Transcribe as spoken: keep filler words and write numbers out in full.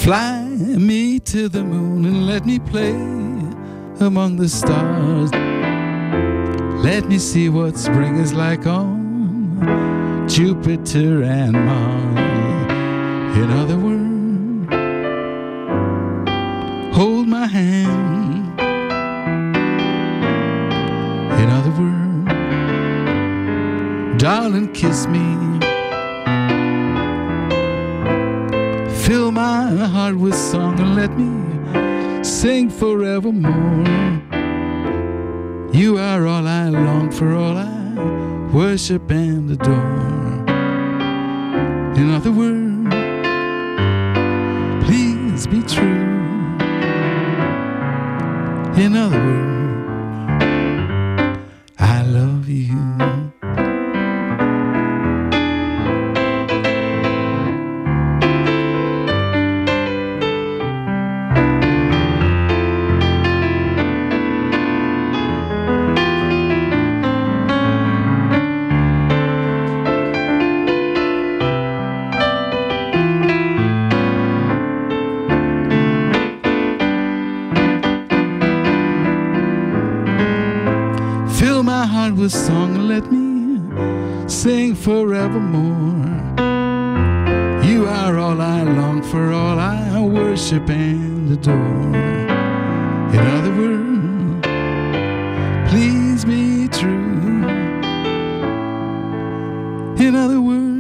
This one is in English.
Fly me to the moon and let me play among the stars. Let me see what spring is like on Jupiter and Mars. In other words, hold my hand. In other words, darling, kiss me. Fill my heart with song and let me sing forevermore. You are all I long for, all I worship and adore. In other words, please be true. In other words, I love you. With song and let me sing forevermore. You are all I long for, all I worship and adore. In other words, please be true. In other words,